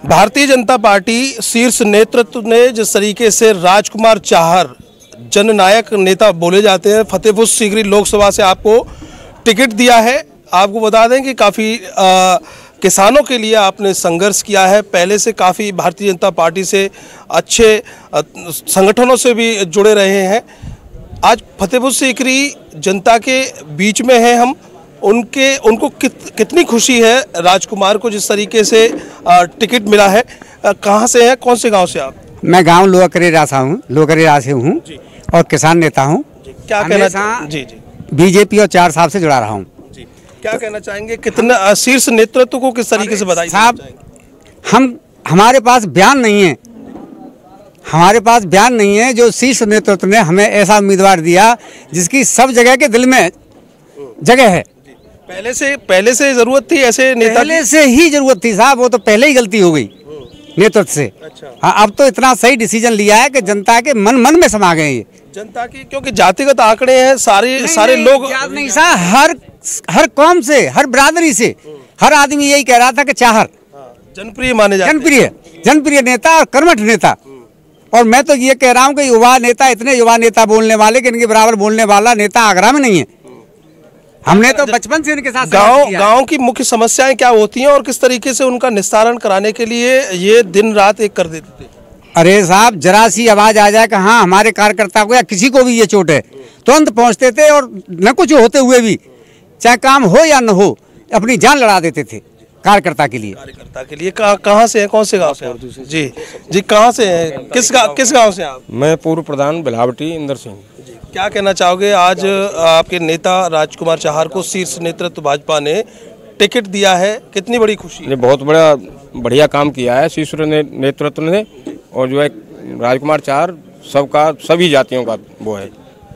Bharatiya Janata party शीर्ष नेतृत्व ने जिस तरीके से राजकुमार चाहर जननायक नेता बोले जाते हैं, फतेहपुर सीकरी लोकसभा से आपको टिकट दिया है। आपको बता दें कि काफ़ी किसानों के लिए आपने संघर्ष किया है, पहले से काफ़ी भारतीय जनता पार्टी से अच्छे संगठनों से भी जुड़े रहे हैं। आज फतेहपुर सीकरी जनता के बीच में हैं हम। उनको कितनी खुशी है राजकुमार को जिस तरीके से टिकट मिला है। कहाँ से हैं, कौन से गांव से आप? मैं गांव लोकरेरा से हूँ और किसान नेता हूँ। क्या कहना? जी बीजेपी और 4 साल से जुड़ा रहा हूँ। क्या कहना चाहेंगे, कितना शीर्ष नेतृत्व को किस तरीके से बधाई साहब? हमारे पास बयान नहीं है, जो शीर्ष नेतृत्व ने हमें ऐसा उम्मीदवार दिया जिसकी सब जगह के दिल में जगह है। पहले से जरूरत थी ऐसे नेता? पहले से ही जरूरत थी साहब, वो तो पहले ही गलती हो गई नेतृत्व से। अच्छा। हाँ, अब तो इतना सही डिसीजन लिया है कि जनता के मन में समा गए ये जनता की, क्योंकि जातिगत आंकड़े हैं सारे लोग नहीं साहब, हर कौम से, हर बिरादरी से हर आदमी यही कह रहा था कि चाहर जनप्रिय माने जाते हैं। जनप्रिय नेता और कर्मठ नेता। और मैं तो ये कह रहा हूँ कि युवा नेता, इतने युवा नेता बोलने वाले कि इनके बराबर बोलने वाला नेता आगरा में नहीं है। हमने तो बचपन से इनके साथ गांव की मुख्य समस्याएं क्या होती हैं और किस तरीके से उनका निस्तारण कराने के लिए ये दिन रात एक कर देते थे? अरे साहब, जरा सी आवाज आ जाए कि हाँ हमारे कार्यकर्ता को या किसी को भी ये चोट है, तुरंत पहुंचते थे और न कुछ होते हुए भी, चाहे काम हो या न हो, अपनी जान लड़ा देते थे कार्यकर्ता के लिए। कहाँ से हैं, कौन से गांव से? जी कहाँ से हैं, किस गांव से आप? मैं पूर्व प्रधान बिलावटी इंदर सिंह। क्या कहना चाहोगे, आज आपके नेता राजकुमार चाहर को शीर्ष नेतृत्व भाजपा ने टिकट दिया है, कितनी बड़ी खुशी है? बहुत बढ़िया काम किया है शीर्ष नेतृत्व ने। और जो है राजकुमार चाहर सबका, सभी जातियों का वो है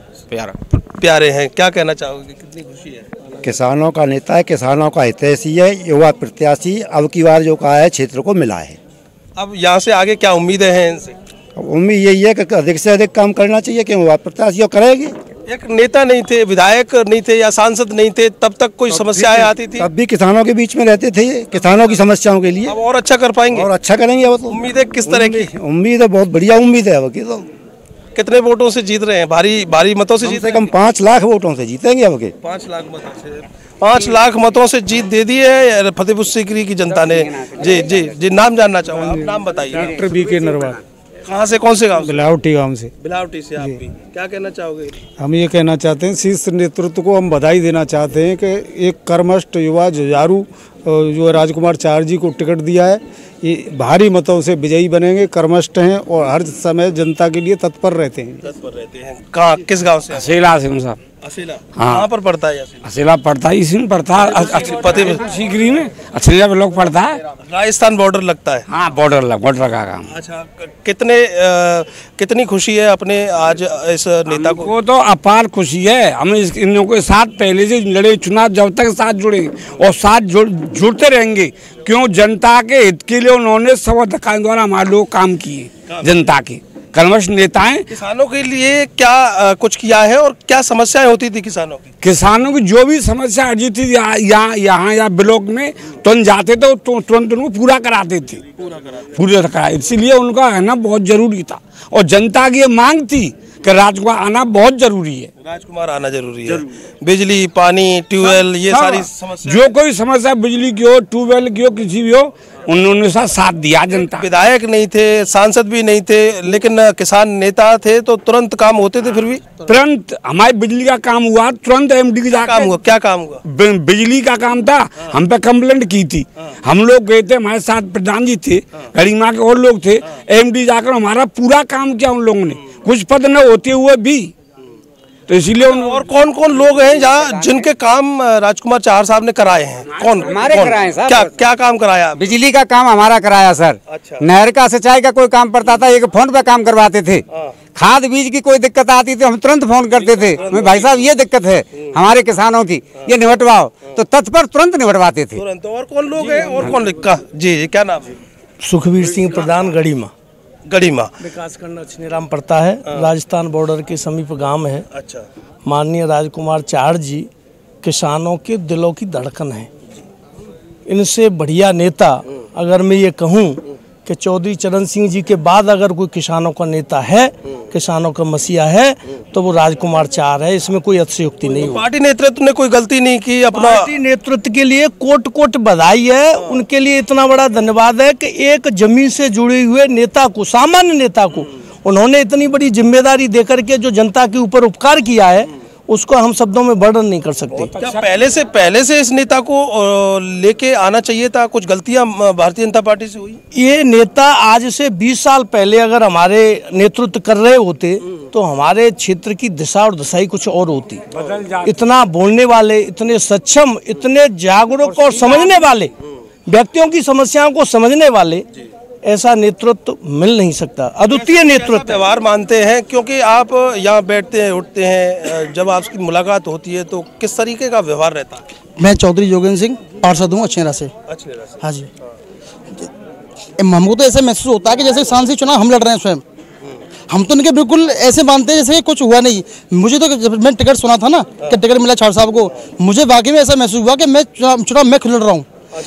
प्यारे हैं। क्या कहना चाहोगे, कितनी खुशी है? किसानों का नेता है, किसानों का हितैषी है, युवा प्रत्याशी अब की बार जो कहा है क्षेत्र को मिला है। अब यहाँ से आगे क्या उम्मीदें हैं इनसे? उम्मीद यही है कि अधिक से अधिक काम करना चाहिए कि युवा प्रत्याशी करेगी। एक नेता नहीं थे, विधायक नहीं थे या सांसद नहीं थे, तब तक कोई समस्याएं आती थी? तब भी किसानों के बीच में रहते थे, किसानों की समस्याओं के लिए। अब और अच्छा कर पाएंगे? और अच्छा करेंगे। अब तो उम्मीद है किस तरह की? उम्मीद है बहुत बढ़िया उम्मीद है। अब की तो कितने वोटों से जीत रहे हैं? भारी मतों से जीत? कम 5 लाख वोटों से जीतेंगे। अब के 5 लाख मतों से 5 लाख मतों से जीत दे दी है फतेहपुर सीकरी की जनता ने। जी नाम जानना चाहूँगा, आप नाम बताइए। Doctor BK Narwal. कहाँ से, कौन से गांव? बिलावटी गांव से। बिलावटी से आप भी क्या कहना चाहोगे? हम ये कहना चाहते हैं, शीर्ष नेतृत्व को हम बधाई देना चाहते हैं कि एक कर्मठ युवा जुझारू जो राजकुमार चाहर जी को टिकट दिया है, ये भारी मतों से विजयी बनेंगे। कर्मठ हैं और हर समय जनता के लिए तत्पर रहते हैं। कहाँ, किस गाँव से? असीला से साहब। असीला कहाँ पर पड़ता है? असीला पड़ता है, इसी में पड़ता है, फतेहपुर सीकरी में असीला ब्लॉक पड़ता है। राजस्थान बॉर्डर लगता है। हाँ, बॉर्डर का काम। अच्छा, कितनी खुशी है अपने आज इस नेता को? वो तो अपार खुशी है। हम इन लोगों के साथ पहले से लड़े चुनाव, जब तक साथ जुड़े और साथ जुड़ते रहेंगे। क्यों? जनता के हित के लिए उन्होंने सब द्वारा हमारे लोग काम किए। जनता के कर्मठ नेता हैं। किसानों के लिए क्या कुछ किया है और क्या समस्याएं होती थी किसानों की? किसानों की जो भी समस्या अर्जी थी यहाँ या ब्लॉक में, तुरंत जाते थे तो तुरंत उनको पूरा कराते थे। पूरा करा, इसीलिए उनका आना बहुत जरूरी था। और जनता की ये मांग थी कि राजकुमार आना बहुत जरूरी है। राजकुमार आना जरूरी है। बिजली, पानी, ट्यूबवेल, ये सारी समस्या, जो कोई समस्या बिजली की हो, ट्यूबवेल की हो, किसी भी हो, उन्होंने साथ दिया जनता। विधायक नहीं थे, सांसद भी नहीं थे, लेकिन किसान नेता थे तो तुरंत काम होते थे। फिर भी तुरंत हमारे बिजली का काम हुआ, तुरंत एमडी का काम हुआ। क्या काम हुआ? बिजली का काम था। हम पे कंप्लेंट की थी, हम लोग गए थे, हमारे साथ प्रधान जी थे, गरीमा के और लोग थे। एमडी जाकर हमारा पूरा काम किया उन लोगों ने, कुछ पद न होते हुए भी। तो इसीलिए और कौन कौन लोग हैं जहाँ जिनके काम राजकुमार चाहर साहब ने कराए हैं? कौन हमारे कराए साहब? क्या काम कराया? बिजली का काम हमारा कराया सर। अच्छा। नहर का, सिंचाई का कोई काम पड़ता था, एक फोन पे काम करवाते थे। खाद बीज की कोई दिक्कत आती थी, हम तुरंत फोन करते थे, भाई साहब ये दिक्कत है हमारे किसानों की, ये निपटवाओ, तो तत्पर तुरंत निपटवाते थे। और कौन लोग हैं और कौन लिखा? जी क्या नाम है? सुखबीर सिंह प्रधान, गढ़ीमा विकासखंड अछनीराम पड़ता है, राजस्थान बॉर्डर के समीप गांव है। अच्छा। माननीय राजकुमार चाहर जी किसानों के दिलों की धड़कन है। इनसे बढ़िया नेता अगर मैं ये कहूँ कि चौधरी चरण सिंह जी के बाद अगर कोई किसानों का नेता है, किसानों का मसीहा है, तो वो राजकुमार चार है। इसमें कोई अतिशयोक्ति नहीं हो। पार्टी नेतृत्व ने कोई गलती नहीं की, अपना पार्टी नेतृत्व के लिए कोट कोट बधाई है, उनके लिए इतना बड़ा धन्यवाद है कि एक जमीन से जुड़े हुए नेता को, सामान्य नेता को, उन्होंने इतनी बड़ी जिम्मेदारी देकर के जो जनता के ऊपर उपकार किया है, उसको हम शब्दों में वर्णन नहीं कर सकते। क्या पहले से इस नेता को लेके आना चाहिए था? कुछ गलतियां भारतीय जनता पार्टी से हुई? ये नेता आज से 20 साल पहले अगर हमारे नेतृत्व कर रहे होते तो हमारे क्षेत्र की दिशा और दशाई कुछ और होती। इतना बोलने वाले, इतने सक्षम, इतने जागरूक और समझने वाले, व्यक्तियों की समस्याओं को समझने वाले ऐसा नेतृत्व मिल नहीं सकता। अद्वितीय नेतृत्व। व्यवहार मानते हैं, क्योंकि आप यहाँ बैठते हैं, उठते हैं, जब आपकी मुलाकात होती है तो किस तरीके का व्यवहार रहता है? मैं चौधरी योगेंद्र सिंह पार्षद हूँ अछेरा से। हाँ जी, हमको तो ऐसा महसूस होता है कि जैसे सांसद चुनाव हम लड़ रहे हैं स्वयं। हम तो उनके बिल्कुल ऐसे मानते हैं जैसे कुछ हुआ नहीं। मुझे तो जब मैं टिकट सुना था ना कि टिकट मिला छाड़ साहब को, मुझे वाकई में ऐसा महसूस हुआ कि मैं चुनाव मैं खुद लड़ रहा हूँ।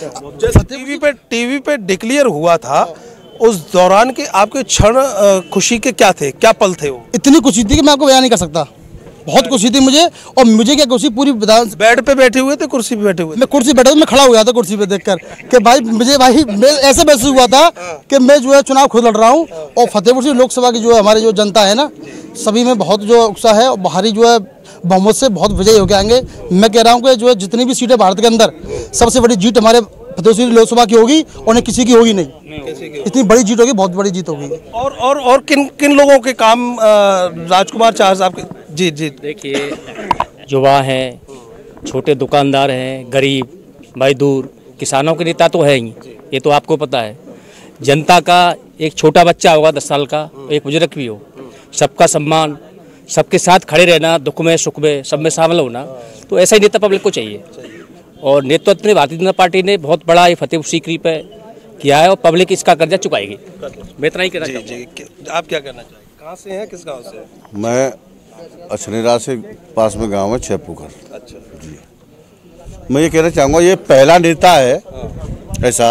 टीवी पे डिक्लेयर हुआ था, उस दौरान के आपके क्षण खुशी के क्या थे, क्या पल थे वो? इतनी खुशी थी कि मैं आपको बयान नहीं कर सकता। बहुत खुशी थी मुझे। और मुझे क्या खुशी, पूरी बेड पे बैठे हुए थे, कुर्सी पे बैठे हुए? मैं कुर्सी बैठा था, मैं खड़ा हो गया था कुर्सी पे देखकर कि भाई मुझे ऐसा महसूस हुआ था कि मैं जो है चुनाव खुद लड़ रहा हूँ। और फतेहपुर सिंह लोकसभा की जो हमारी जो जनता है ना, सभी में बहुत जो उत्साह है और बाहरी जो है बहुमत से बहुत विजयी होकर आएंगे। मैं कह रहा हूँ कि जो है जितनी भी सीटें भारत के अंदर, सबसे बड़ी जीत हमारे फतेहपुर सिंह लोकसभा की होगी और किसी की होगी नहीं। इतनी बड़ी जीत होगी, बहुत बड़ी जीत होगी। और किन लोगों के काम राजकुमार चाहर साहब के? जी जी, देखिए, युवा हैं, छोटे दुकानदार हैं, गरीब मजदूर, किसानों के नेता तो है ही, ये तो आपको पता है। जनता का एक छोटा बच्चा होगा 10 साल का, एक बुजुर्ग भी हो, सबका सम्मान, सबके साथ खड़े रहना, दुख में सुख में सब में शामिल होना, तो ऐसा ही नेता पब्लिक को चाहिए। और नेतृत्व में भारतीय जनता पार्टी ने बहुत बड़ा ये फतेहपुर सीकरी पे किया है और पब्लिक इसका कर्जा चुकाएगी। मैं इतना ही कहना चाहूँगा। आप क्या कहना चाहिए? कहाँ से हैं, किस गांव से हैं? मैं अछनेरा से, पास में गांव है छेपुकर। अच्छा जी, मैं ये कहना चाहूँगा, ये पहला नेता है ऐसा।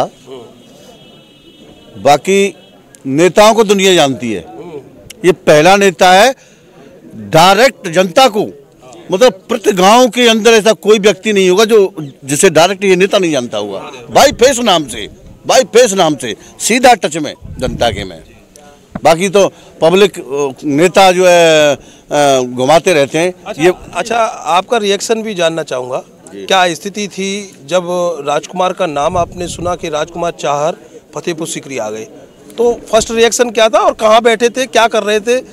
बाकी नेताओं को दुनिया जानती है, ये पहला नेता है डायरेक्ट जनता को, मतलब प्रति गांव के अंदर ऐसा कोई व्यक्ति नहीं होगा जो जिसे डायरेक्ट ये नेता नहीं जानता हुआ। भाई फेस नाम से सीधा टच में जनता के में। बाकी तो पब्लिक नेता जो है घुमाते रहते हैं। अच्छा, आपका रिएक्शन भी जानना चाहूँगा। क्या स्थिति थी जब राजकुमार का नाम आपने सुना कि राजकुमार चाहर फतेहपुर सीकरी आ गए, तो फर्स्ट रिएक्शन क्या था और कहाँ बैठे थे, क्या कर रहे थे?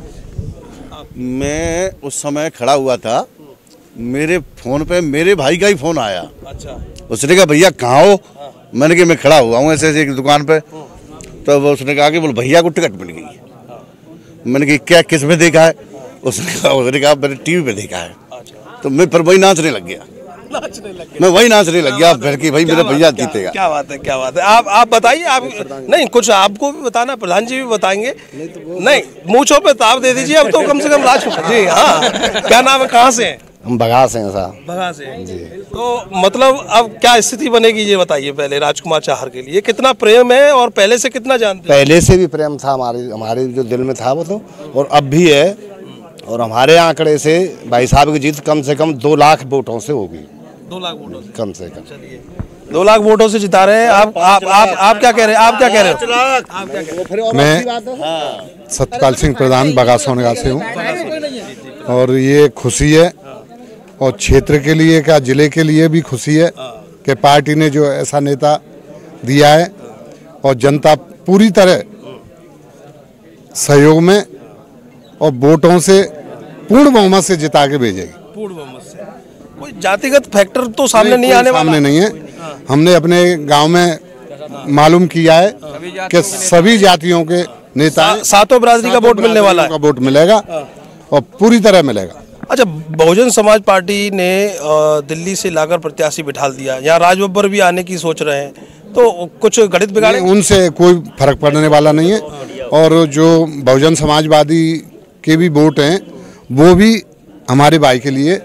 मैं उस समय खड़ा हुआ था, मेरे फोन पे मेरे भाई का ही फोन आया। अच्छा। उसने कहा भैया कहाँ हो? मैंने कहा मैं खड़ा हुआ हूँ ऐसे एक दुकान पे। तब उसने कहा कि बोल भैया को टिकट मिल गई। मैंने कहा क्या, किस में देखा है? उसने कहा मैंने टीवी पे देखा है। तो मैं पर वही नाचने लग गया। मैं वही नाचने लग गया फिर कि भाई मेरा भैया जीतेगा। क्या बात है, क्या बात है। आप बताइए। आप नहीं, कुछ आपको भी बताना, प्रधान जी भी बताएंगे। नहीं, मूंछों पे ताव दे दीजिए अब तो कम से कम जी। हाँ, क्या नाम है, कहाँ से हैं? हम बघा से हैं साहब। बघा से जी। तो मतलब अब क्या स्थिति बनेगी ये बताइए पहले। राजकुमार चाहर के लिए कितना प्रेम है और पहले से कितना जानते हैं? पहले से भी प्रेम था हमारे जो दिल में था वो तो, और अब भी है। और हमारे आंकड़े से भाई साहब की जीत कम से कम 2 लाख वोटों से होगी। 2 लाख वोटों से कम से कम। चलिए, 2 लाख वोटों से जिता रहे हैं। आप क्या कह रहे हैं? आप क्या कह रहे हो? मैं सत्यपाल सिंह प्रधान बघा सोनगा से हूँ और ये खुशी है और क्षेत्र के लिए क्या जिले के लिए भी खुशी है कि पार्टी ने जो ऐसा नेता दिया है और जनता पूरी तरह सहयोग में और वोटों से पूर्ण बहुमत से जिता के भेजेगी। पूर्ण बहुमत से। कोई जातिगत फैक्टर तो सामने नहीं आने वाला? सामने नहीं है। हमने अपने गांव में मालूम किया है कि सभी जातियों के नेता, सातों बिरादरी का वोट मिलने वाला है। वोट मिलेगा और पूरी तरह मिलेगा। अच्छा, बहुजन समाज पार्टी ने दिल्ली से लाकर प्रत्याशी बिठा दिया, यहाँ राजबब्बर भी आने की सोच रहे हैं, तो कुछ गणित बिगाड़े? उनसे कोई फर्क पड़ने वाला नहीं है। और जो बहुजन समाजवादी के भी वोट हैं वो भी हमारे भाई के लिए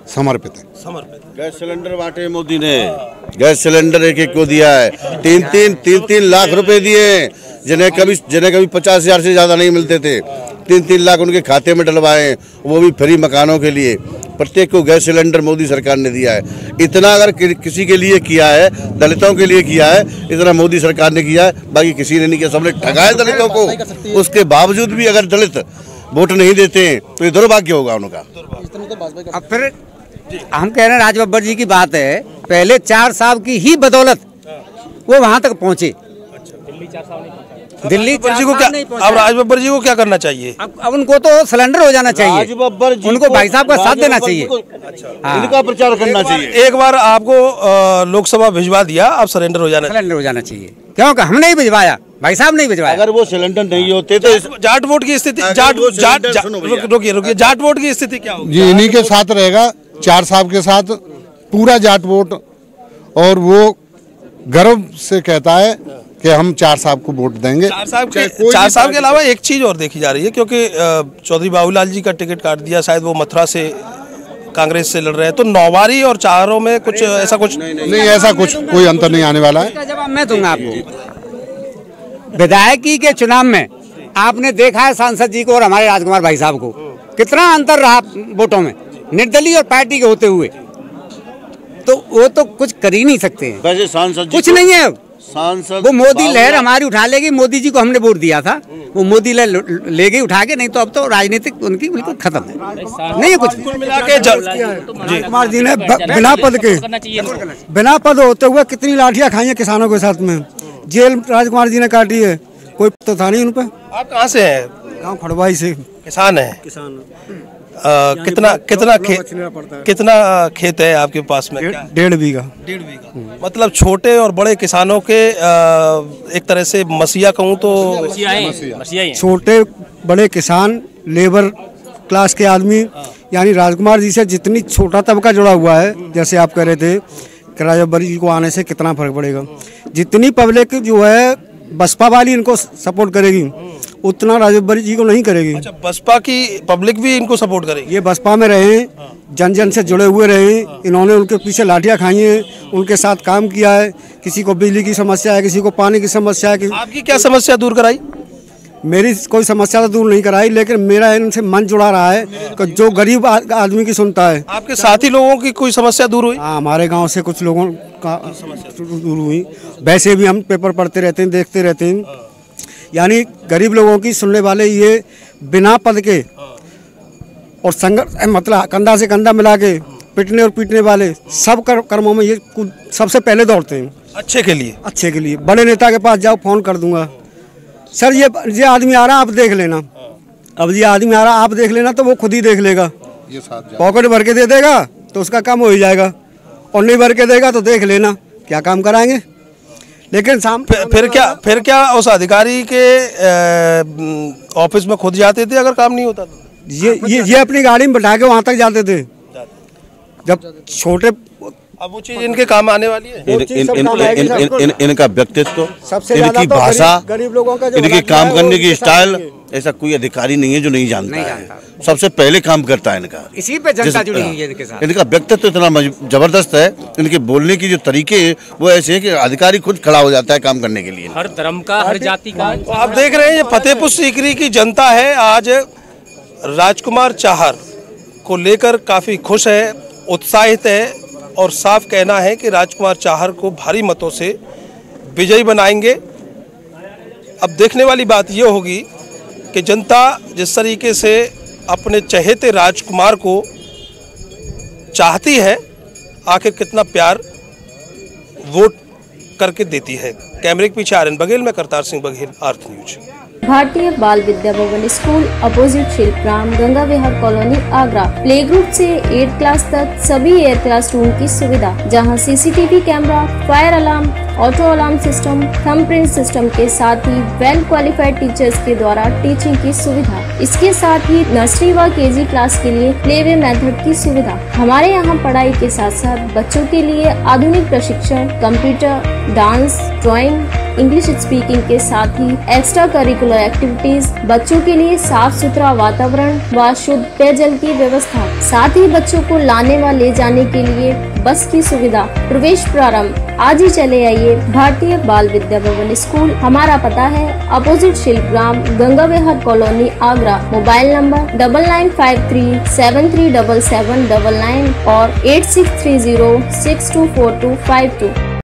समर्पित है। गैस सिलेंडर बांटे मोदी ने, गैस सिलेंडर एक एक को दिया है, तीन लाख रुपए दिए, जिन्हें कभी 50,000 से ज्यादा नहीं मिलते थे, 3 लाख उनके खाते में डलवाए, वो भी फ्री मकानों के लिए। प्रत्येक को गैस सिलेंडर मोदी सरकार ने दिया है। इतना अगर किसी के लिए किया है, दलितों के लिए किया है, इतना मोदी सरकार ने किया है, बाकी किसी ने नहीं किया। सबने ठगाए दलितों को। उसके बावजूद भी अगर दलित वोट नहीं देते हैं तो ये दुर्भाग्य होगा उनका। अब फिर हम कह रहे हैं राज बब्बर जी की बात है, पहले 4 साहब की ही बदौलत वो वहाँ तक पहुँचे। दिल्ली जी को क्या, अब राज बब्बर जी को क्या करना चाहिए? अब उनको तो सिलेंडर हो जाना चाहिए, उनको भाई साहब का साथ देना चाहिए, इनका प्रचार करना चाहिए। एक बार आपको लोकसभा भिजवा दिया, अब सरेंडर हो जाना चाहिए। क्योंकि हम नहीं भिजवाया, भाई साहब नहीं भिजवाया। अगर वो सिलेंडर नहीं होते तो जाट वोट की स्थिति, रुकिए, जाट वोट की स्थिति क्या होगी? ये इन्हीं के साथ रहेगा, 4 साहब के साथ पूरा जाट वोट। और वो गर्व से कहता है कि हम 4 साहब को वोट देंगे। 4 साहब के अलावा एक चीज और देखी जा रही है, क्योंकि चौधरी बाबूलाल जी का टिकट काट दिया, शायद वो मथुरा से कांग्रेस से लड़ रहे हैं, तो 9 बारी और 4 में कुछ ऐसा कुछ नहीं, ऐसा कुछ कोई अंतर नहीं आने वाला है। जवाब मैं दूंगा आपको। विधायकी के चुनाव में आपने देखा है सांसद जी को और हमारे राजकुमार भाई साहब को कितना अंतर रहा वोटों में, निर्दलीय और पार्टी के होते हुए। तो वो तो कुछ कर ही नहीं सकते हैं। वैसे सांसद कुछ नहीं है। सांसद वो मोदी लहर हमारी उठा लेगी। मोदी जी को हमने वोट दिया था, वो मोदी लहर ले गई उठा के। नहीं तो अब तो राजनीतिक उनकी बिल्कुल खत्म है, नहीं है कुछ मिला के। राजकुमार जी ने बिना पद होते हुए कितनी लाठियां खाई हैं किसानों के साथ में। जेल राजकुमार जी ने काटी है, कोई तो था नहीं उन पर। आप कहाँ से हैं? गाँव खड़वाई से। किसान है? कितना खेत है आपके पास में? 1.5 बीघा। 1.5 बीघा। मतलब छोटे और बड़े किसानों के एक तरह से मसीहा कहूँ तो छोटे बड़े किसान, लेबर क्लास के आदमी, यानी राजकुमार जी से जितनी छोटा तबका जुड़ा हुआ है, जैसे आप कह रहे थे कि राज बब्बर जी को आने से कितना फर्क पड़ेगा, जितनी पब्लिक जो है बसपा वाली इनको सपोर्ट करेगी उतना राज बब्बर जी को नहीं करेगी। अच्छा, बसपा की पब्लिक भी इनको सपोर्ट करेगी? ये बसपा में रहे, जन जन से जुड़े हुए रहे, इन्होंने उनके पीछे लाठियां खाई हैं, उनके साथ काम किया है। किसी को बिजली की समस्या है, किसी को पानी की समस्या है। आपकी क्या समस्या दूर कराई? मेरी कोई समस्या तो दूर नहीं कराई, लेकिन मेरा इनसे मन जुड़ा रहा है कि जो गरीब आदमी की सुनता है। आपके साथी लोगों की कोई समस्या दूर हुई? हाँ, हमारे गांव से कुछ लोगों का दूर हुई। वैसे भी हम पेपर पढ़ते रहते हैं, देखते रहते हैं, यानी गरीब लोगों की सुनने वाले ये बिना पद के और संघर्ष मतलब कंधा से कंधा मिला के पिटने और पीटने वाले सब कर्मों में ये सबसे पहले दौड़ते हैं। अच्छे के लिए? अच्छे के लिए। बड़े नेता के पास जाओ, फोन कर दूंगा, सर ये आदमी आ रहा आप देख लेना। अब ये आदमी आ रहा आप देख लेना, तो वो खुद ही देख लेगा। पॉकेट भर के दे देगा तो उसका काम हो ही जाएगा, और नहीं भर के देगा तो देख लेना क्या काम कराएंगे। लेकिन फिर क्या उस अधिकारी के ऑफिस में खुद जाते थे अगर काम नहीं होता तो? ये अपनी गाड़ी में बैठा के वहाँ तक जाते थे जब छोटे। अब वो चीज इनके काम आने वाली है। इनका व्यक्तित्व, सबसे इनकी भाषा, गरीब लोगों का इनके काम करने की स्टाइल, ऐसा कोई अधिकारी नहीं है जो नहीं जानता है। सबसे पहले काम करता है इनका, इसी पे जनता जुड़ी हुई है इनके साथ। इनका व्यक्तित्व इतना जबरदस्त है, इनके बोलने की जो तरीके वो ऐसे हैं कि अधिकारी खुद खड़ा हो जाता है काम करने के लिए। हर धर्म का, हर जाति का। आप देख रहे हैं ये फतेहपुर सीकरी की जनता है, आज राजकुमार चाहर को लेकर काफी खुश है, उत्साहित है, और साफ कहना है कि राजकुमार चाहर को भारी मतों से विजयी बनाएंगे। अब देखने वाली बात यह होगी कि जनता जिस तरीके से अपने चहेते राजकुमार को चाहती है, आखिर कितना प्यार वोट करके देती है। कैमरे के पीछे आर्यन बघेल, मैं Kartar Singh Baghel, Arth news. Bharatiya Bal Vidya Bhavan school opposite Shilpgram, Ganga Vihar colony, Agra. Play group से 8th क्लास तक सभी एयर क्लासरूम की सुविधा, जहां CCTV camera, fire alarm, auto alarm system, thumbprint system के साथ ही वेल क्वालिफाइड टीचर्स के द्वारा टीचिंग की सुविधा। इसके साथ ही नर्सरी व KG क्लास के लिए प्लेवे मेथड की सुविधा। हमारे यहाँ पढ़ाई के साथ साथ बच्चों के लिए आधुनिक प्रशिक्षण, computer, dance, drawing, English speaking के साथ ही एक्स्ट्रा करिकुलर एक्टिविटीज, बच्चों के लिए साफ सुथरा वातावरण व शुद्ध पेयजल की व्यवस्था, साथ ही बच्चों को लाने व ले जाने के लिए बस की सुविधा। प्रवेश प्रारंभ आज ही चले आइए भारतीय बाल विद्या भवन स्कूल। हमारा पता है opposite Shilpgram, Ganga Vihar colony, Agra. Mobile number 9953737799 और 8630624252।